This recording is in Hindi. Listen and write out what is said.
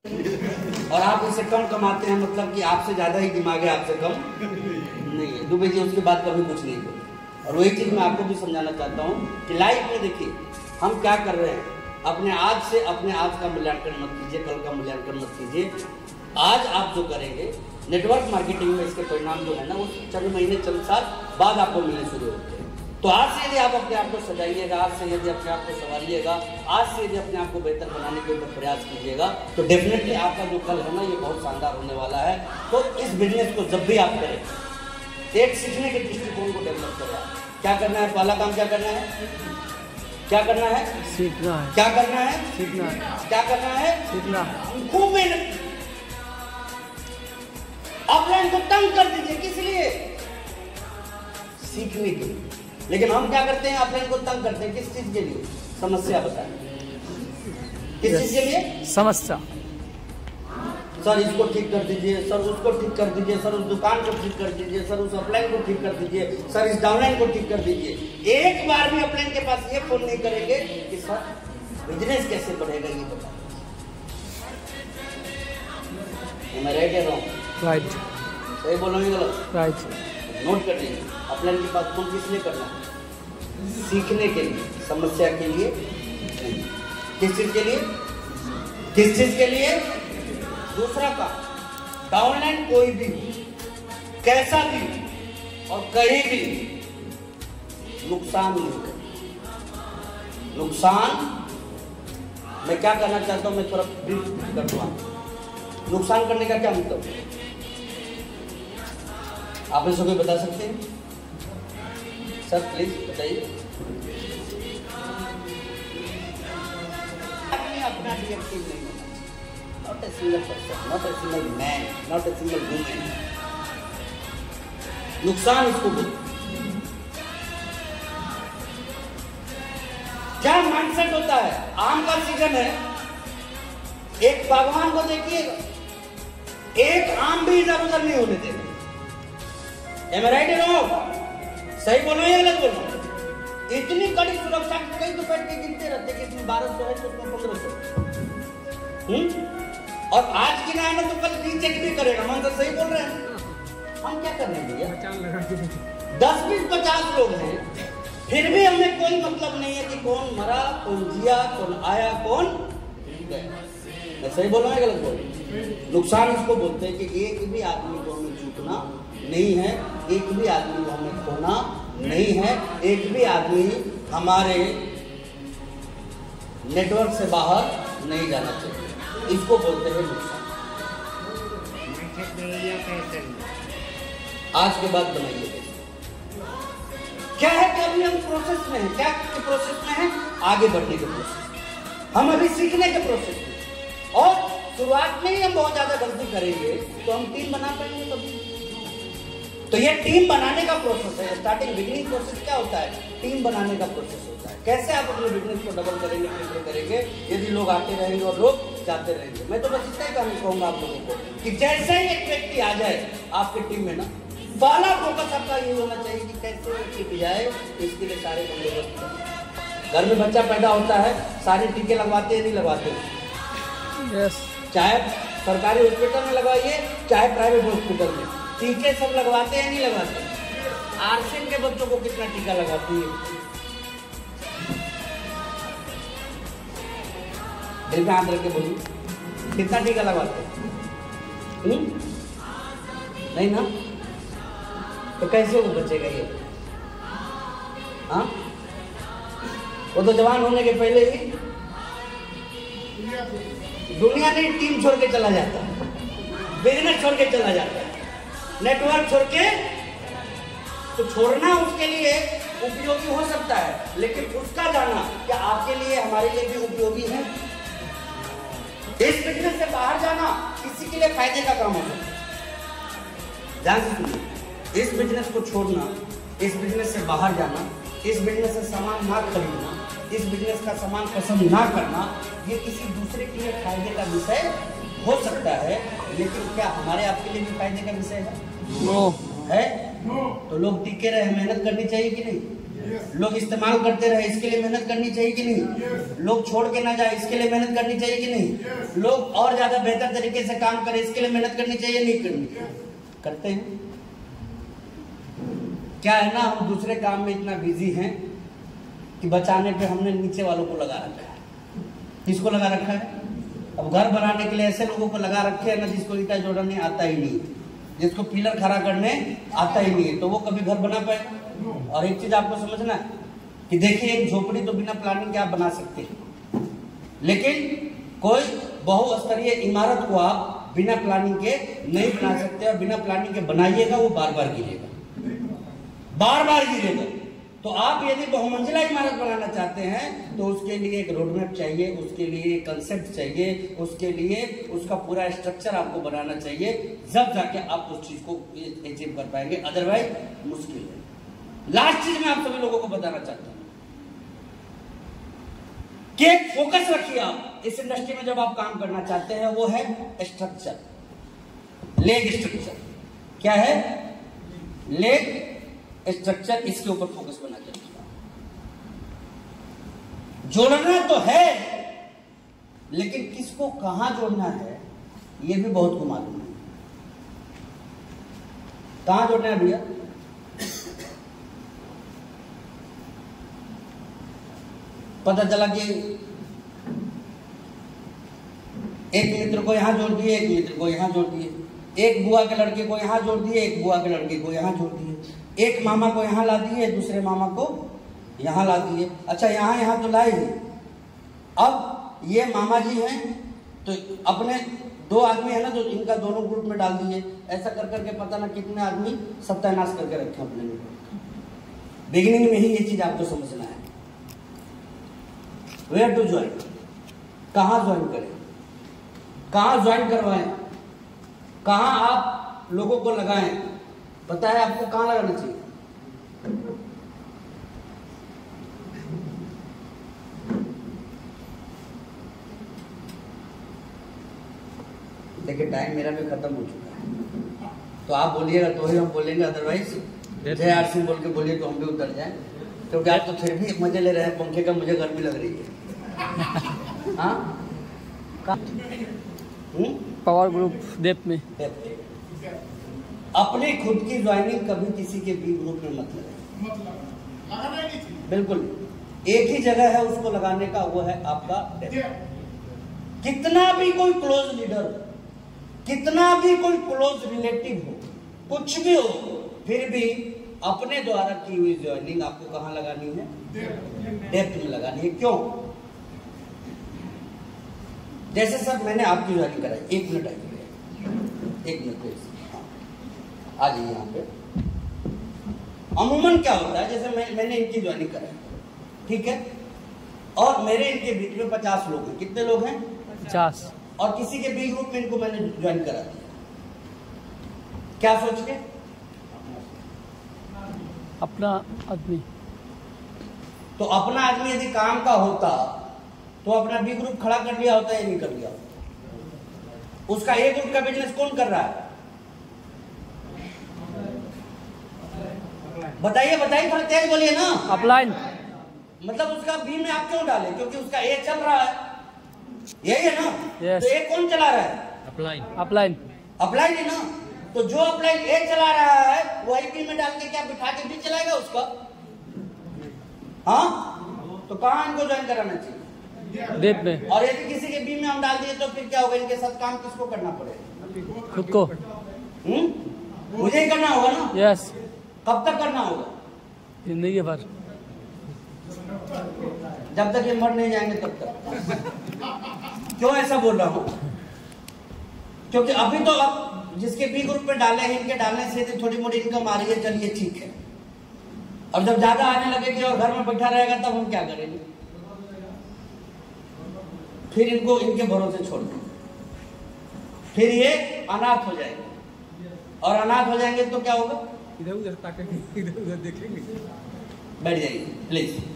और आप उससे कम कमाते हैं, मतलब कि आपसे ज्यादा ही दिमाग है, आपसे कम नहीं है। दुबे जी उसके बाद कभी कुछ नहीं बोले। और वही चीज मैं आपको भी समझाना चाहता हूँ कि लाइफ में देखिए हम क्या कर रहे हैं। अपने आज का मूल्यांकन मत कीजिए, कल का मूल्यांकन मत कीजिए। आज आप जो करेंगे नेटवर्क मार्केटिंग में, इसके परिणाम जो है ना वो चंद महीने चंद साल बाद आपको मिलने शुरू होते हैं। तो आज से यदि आप अपने आप को सजाइएगा, आज से यदि अपने आप को संवारिएगा, आज से यदि अपने आप को बेहतर बनाने के ऊपर प्रयास कीजिएगा, तो डेफिनेटली आपका जो कल है ना ये बहुत शानदार होने वाला है। तो इस बिजनेस को जब भी आप करें, एक सीखने के दृष्टिकोण को डेवलप करें। क्या करना है? पहला काम क्या करना है? क्या करना है? सीखना है। क्या करना है? सीखना है। क्या करना है? सीखना। खूब मेहनत। ऑफलाइन को तंग कर दीजिए, किस लिए? सीखने के लिए। लेकिन हम क्या करते हैं? ऑफलाइन को तंग करते हैं, किस चीज के लिए? समस्या बताएं। किस चीज के लिए? समस्या। सर इसको ठीक कर दीजिए, सर उसको ठीक कर दीजिए, सर उस दुकान को ठीक कर दीजिए, सर उस अपलाइन को ठीक कर दीजिए, सर इस डाउनलाइन को ठीक कर दीजिए। एक बार भी अपलाइन के पास ये फोन नहीं करेंगे कि सर बिजनेस कैसे बढ़ेगा, ये बताओ। मैं राइट है रॉन्ग? राइट। सही बोल रहा हूँ गलत? राइट। नोट कर लीजिए। अपलाइन के पास फोन किस लिए करना है? सीखने के लिए, समस्या के लिए नहीं। किस चीज के लिए? किस चीज के लिए? दूसरा काम, डाउनलाइन कोई भी कैसा भी और कहीं भी नुकसान नहीं करे। नुकसान मैं क्या करना चाहता हूं, मैं थोड़ा ब्रीफ कर दूंगा। नुकसान करने का क्या मतलब है? आप इसको कोई बता सकते हैं? सर प्लीज बताइए। अपना रिएक्टिव नहीं होना, not a single person, not a single man, not a single woman. नुकसान इसको बोलते। क्या माइंडसेट होता है? आम का सीजन है, एक बागवान को देखिएगा, एक आम भी इधर उधर नहीं होने देगा। Am I right or wrong? सही बोलो या गलत बोलो? इतनी कड़ी सुरक्षा, कई तो बैठ के गिनते रहते कि इसमें 1200 है तो उसमें 1500। और आज की ना तो कल रीचेक भी करेगा। हम तो सही बोल रहे हैं। हम क्या कर रहे हैं भैया? 10, 20, 50 लोग हैं, फिर भी हमें कोई मतलब नहीं है कि कौन मरा, कौन जिया, कौन आया, कौन गया। मैं सही बोल रहा हूँ गलत बोल रहा हूँ? नुकसान इसको बोलते हैं कि एक भी आदमी को हमें चूकना नहीं है, एक भी आदमी को हमें खोना नहीं है, एक भी आदमी हमारे नेटवर्क से बाहर नहीं जाना चाहिए। इसको बोलते हैं नुकसान। आज के बाद बनाइए। क्या है कि अभी हम प्रोसेस में हैं। क्या के प्रोसेस में हैं? आगे बढ़ने के प्रोसेस। हम अभी सीखने के प्रोसेस में, और शुरुआत में ही हम बहुत ज्यादा गलती करेंगे तो हम टीम बना पाएंगे कभी? तो ये टीम बनाने का प्रोसेस है। स्टार्टिंग बिगिनिंग प्रोसेस क्या होता है? टीम बनाने का प्रोसेस होता है। कैसे आप अपने बिजनेस को डबल करेंगे, ट्रिपल करेंगे, यदि लोग आते रहेंगे और लोग जाते रहेंगे। मैं तो बस इतना ही कहूंगा आप लोगों को कि जैसे ही एक व्यक्ति आ जाए आपके टीम में ना, पहला फोकस आपका ये होना चाहिए कि कैसे वो टिक जाए। इसके लिए सारे बंदोबस्त करें। घर में बच्चा पैदा होता है, सारे टीके लगवाते हैं नहीं लगवाते? यस। चाहे सरकारी हॉस्पिटल में लगवाइए, चाहे प्राइवेट हॉस्पिटल में, टीके सब लगवाते हैं नहीं लगवाते? आर्सेन के बच्चों को कितना टीका लगाती है? दिल पे हाथ रख के बोलिए, कितना टीका लगवाते हैं? नहीं ना? तो कैसे वो बचेगा ये? हाँ, वो तो जवान होने के पहले ही दुनिया नहीं, टीम छोड़ के चला जाता है, बिजनेस छोड़ के चला जाता है, नेटवर्क छोड़ के। तो छोड़ना उसके लिए उपयोगी हो सकता है, लेकिन उसका जाना क्या आपके लिए, हमारे लिए भी उपयोगी है? इस बिजनेस से बाहर जाना किसी के लिए फायदे का काम होगा। ध्यान से सुनिए, इस बिजनेस को छोड़ना, इस बिजनेस से बाहर जाना, इस बिजनेस से सामान ना खरीदना, इस बिजनेस का सामान पसंद ना करना, ये किसी दूसरे के लिए फायदे का विषय हो सकता है, लेकिन क्या हमारे आपके लिए भी फायदे का विषय है? नो है। तो लोग टिके रहे, मेहनत करनी चाहिए कि नहीं? लोग इस्तेमाल करते रहे, इसके लिए मेहनत करनी चाहिए कि नहीं? लोग छोड़ के ना जाए, इसके लिए मेहनत करनी चाहिए कि नहीं? लोग और ज्यादा बेहतर तरीके से काम करें, इसके लिए मेहनत करनी चाहिए नहीं करनी? करते हैं। क्या है ना, हम दूसरे काम में इतना बिजी हैं कि बचाने पे हमने नीचे वालों को लगा रखा है। किसको लगा रखा है? अब घर बनाने के लिए ऐसे लोगों को लगा रखे हैं ना जिसको ईटा जोड़ने आता ही नहीं, जिसको पिलर खड़ा करने आता ही नहीं है, तो वो कभी घर बना पाएगा? और एक चीज आपको समझना है कि देखिए, एक झोपड़ी तो बिना प्लानिंग के आप बना सकते हैं, लेकिन कोई बहुस्तरीय इमारत को आप बिना प्लानिंग के नहीं बना सकते। और बिना प्लानिंग के बनाइएगा वो बार बार गिरेगा, बार बार गिरेगा। तो आप यदि बहुमंजिला इमारत बनाना चाहते हैं तो उसके लिए एक रोडमैप चाहिए, उसके लिए एक कंसेप्ट चाहिए, उसके लिए उसका पूरा स्ट्रक्चर आपको बनाना चाहिए, जब जाके आप उस चीज को अचीव कर पाएंगे, अदरवाइज मुश्किल है। लास्ट चीज मैं आप सभी लोगों को बताना चाहता हूं कि एक फोकस रखिए आप इस इंडस्ट्री में जब आप काम करना चाहते हैं, वो है स्ट्रक्चर, लेग स्ट्रक्चर। क्या है? Leg structure. इसके ऊपर फोकस बना चाहिए। जोड़ना तो है, लेकिन किसको कहां जोड़ना है यह भी बहुत को मालूम है। कहां जोड़ना है भैया? पता चला कि एक मित्र को यहां जोड़ दिए, एक मित्र को यहां जोड़ दिए, एक बुआ के लड़के को यहां जोड़ दिए, एक बुआ के लड़के को यहां जोड़ दिए, एक मामा को यहां ला दिए, दूसरे मामा को यहां ला दिए। अच्छा, यहां तो लाए ही। अब ये मामा जी हैं तो अपने दो आदमी है ना, तो इनका दोनों ग्रुप में डाल दिए। ऐसा कर करके पता ना कितने आदमी सत्यानाश करके रखे अपने में। बिगिनिंग में ही ये चीज आपको समझना है। वेयर टू ज्वाइन, कहां ज्वाइन करें, कहां ज्वाइन करवाएं, कहां आप लोगों को लगाएं। पता है आपको कहां लगाना चाहिए? देखिए, टाइम मेरा भी खत्म हो चुका है, तो आप बोलिएगा तो ही हम बोलेंगे, अदरवाइज जय आर सिंह बोल के बोलिए तो हम भी उतर जाए, क्योंकि आप तो फिर भी मजे ले रहे हैं पंखे का, मुझे गर्मी लग रही है। पावर ग्रुप डेप्थ में। अपने खुद की ज्वाइनिंग कभी किसी के बी ग्रुप में मत लगाएं, बिल्कुल। एक ही जगह है उसको लगाने का, वो है आपका डेप्थ। कितना भी कोई क्लोज लीडर, कितना भी कोई क्लोज रिलेटिव हो, कुछ भी हो, फिर भी अपने द्वारा की हुई ज्वाइनिंग आपको कहां लगानी है? डेप्थ में लगानी है। क्यों? जैसे सर मैंने आपकी ज्वाइनिंग कराई, 1 मिनट आइए, 1 मिनट प्लीज, आ जाइए यहाँ पे। अमूमन क्या होता है, जैसे मैंने इनकी ज्वाइनिंग कराई, ठीक है, और मेरे इनके बीच में 50 लोग हैं। कितने लोग हैं? 50। और किसी के बी ग्रुप में इनको मैंने ज्वाइन करा दिया, क्या सोच के? अपना आदमी। तो अपना आदमी यदि काम का होता तो अपना बी ग्रुप खड़ा कर लिया होता या नहीं कर लिया होता? उसका ए ग्रुप का बिजनेस कौन कर रहा है? बताइए बताइए, थोड़ा तेज बोलिए ना। अपलाइन। मतलब उसका बी में आप क्यों डाले? क्योंकि उसका ए चल रहा है, यही है ना? yes. तो ए कौन चला रहा है? अपलाइन। अपलाइन। अपलाइन है ना? तो जो अपलाइन ए चला रहा है वही बी में डाल के क्या बिठा के बी चलाएगा उसका? हाँ, तो कहाँ इनको ज्वाइन कराना चाहिए? डेप में। और यदि किसी के बी में हम डाल दिए तो फिर क्या होगा? इनके साथ काम किसको करना पड़ेगा? खुद को। मुझे ही करना होगा ना? यस। कब तक करना होगा? जिंदगी भर, जब तक ये मर नहीं जाएंगे तब तक। क्यों ऐसा बोल रहा हूं? क्योंकि अभी तो अब जिसके बी ग्रुप में डाले हैं, इनके डालने से थोड़ी मोटी इनकम आ रही है, चलिए ठीक है। और जब ज्यादा आने लगेगी और घर में बैठा रहेगा तब हम क्या करेंगे? फिर इनको इनके भरोसे छोड़ देंगे, फिर ये अनाथ हो जाएंगे, और अनाथ हो जाएंगे तो क्या होगा? इधर उधर ताकेंगे, इधर उधर देखेंगे। बैठ जाइए प्लीज।